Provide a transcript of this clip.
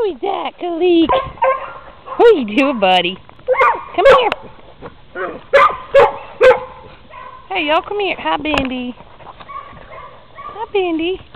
Who's that, Kalik? What are you doing, buddy? Come here. Hey, y'all, come here. Hi, Bendy. Hi, Bendy.